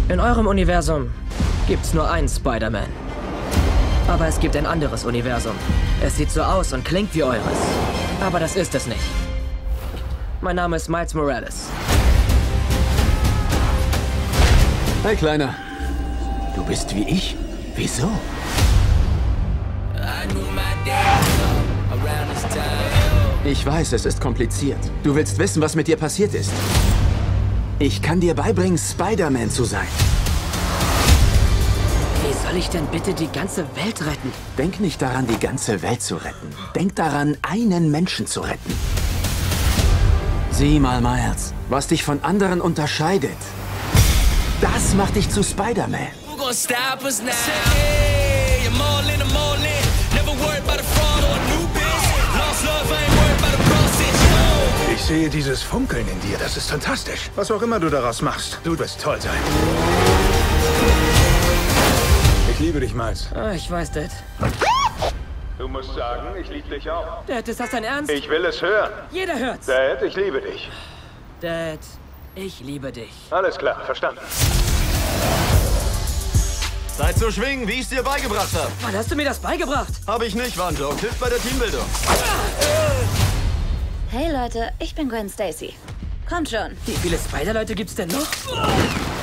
In eurem Universum gibt's nur einen Spider-Man. Aber es gibt ein anderes Universum. Es sieht so aus und klingt wie eures. Aber das ist es nicht. Mein Name ist Miles Morales. Hey, Kleiner. Du bist wie ich? Wieso? Ich weiß, es ist kompliziert. Du willst wissen, was mit dir passiert ist. Ich kann dir beibringen, Spider-Man zu sein. Wie soll ich denn bitte die ganze Welt retten? Denk nicht daran, die ganze Welt zu retten. Denk daran, einen Menschen zu retten. Sieh mal, Miles, was dich von anderen unterscheidet. Das macht dich zu Spider-Man. Ich sehe dieses Funkeln in dir, das ist fantastisch. Was auch immer du daraus machst, du wirst toll sein. Ich liebe dich, Miles. Ah, ich weiß, Dad. Du musst sagen, ich liebe dich auch. Dad, ist das dein Ernst? Ich will es hören. Jeder hört's. Dad, ich liebe dich. Dad, ich liebe dich. Alles klar, verstanden. Zeit zu schwingen, wie ich es dir beigebracht habe. Wann hast du mir das beigebracht? Habe ich nicht, war ein Joke. Hilft bei der Teambildung. Hey Leute, ich bin Gwen Stacy. Kommt schon. Wie viele Spider-Leute gibt's denn noch?